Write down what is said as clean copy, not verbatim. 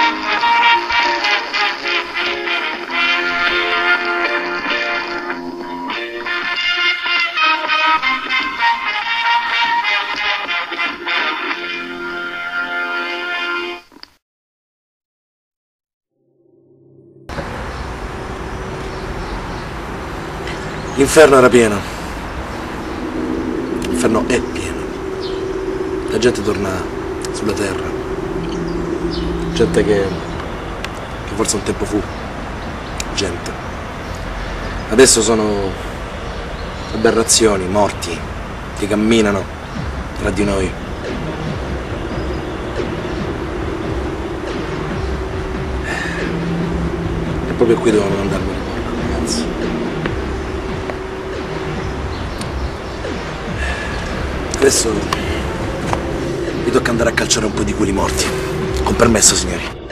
L'inferno era pieno. L'inferno è pieno. La gente torna sulla terra. Gente che forse un tempo fu gente. Adesso sono aberrazioni, morti, che camminano tra di noi. E proprio qui devono mandarmi, ragazzi. Adesso mi tocca andare a calciare un po' di quelli morti. Con permesso, signori.